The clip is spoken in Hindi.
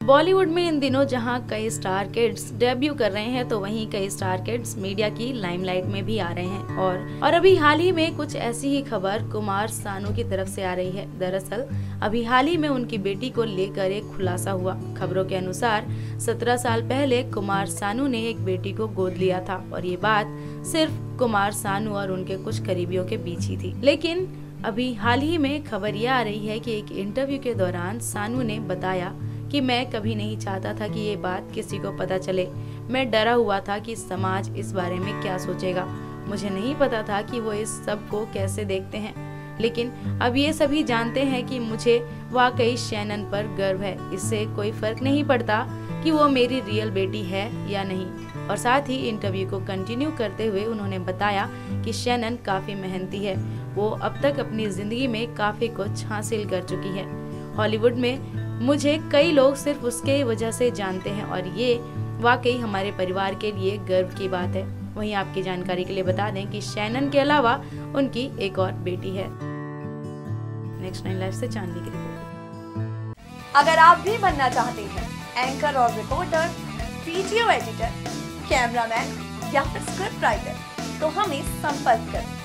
बॉलीवुड में इन दिनों जहां कई स्टार किड्स डेब्यू कर रहे हैं तो वहीं कई स्टार किड्स मीडिया की लाइमलाइट में भी आ रहे हैं और अभी हाल ही में कुछ ऐसी ही खबर कुमार सानू की तरफ से आ रही है। दरअसल अभी हाल ही में उनकी बेटी को लेकर एक खुलासा हुआ। खबरों के अनुसार 17 साल पहले कुमार सानू ने एक बेटी को गोद लिया था और ये बात सिर्फ कुमार सानू और उनके कुछ करीबियों के बीच ही थी। लेकिन अभी हाल ही में खबर यह आ रही है कि एक इंटरव्यू के दौरान सानू ने बताया कि मैं कभी नहीं चाहता था कि ये बात किसी को पता चले। मैं डरा हुआ था कि समाज इस बारे में क्या सोचेगा। मुझे नहीं पता था कि वो इस सब को कैसे देखते हैं, लेकिन अब ये सभी जानते हैं कि मुझे वाकई शैनन पर गर्व है। इससे कोई फर्क नहीं पड़ता कि वो मेरी रियल बेटी है या नहीं। और साथ ही इंटरव्यू को कंटिन्यू करते हुए उन्होंने बताया कि शैनन काफी मेहनती है। वो अब तक अपनी जिंदगी में काफी कुछ हासिल कर चुकी है। हॉलीवुड में मुझे कई लोग सिर्फ उसके वजह से जानते हैं और ये वाकई हमारे परिवार के लिए गर्व की बात है। वहीं आपकी जानकारी के लिए बता दें कि शैनन के अलावा उनकी एक और बेटी है। नेक्स्ट 9 लाइव से चांदनी की रिपोर्ट। अगर आप भी बनना चाहते हैं एंकर और रिपोर्टर, वीडियो एडिटर, कैमरामैन या फिर स्क्रिप्ट राइटर तो हमें संपर्क करें।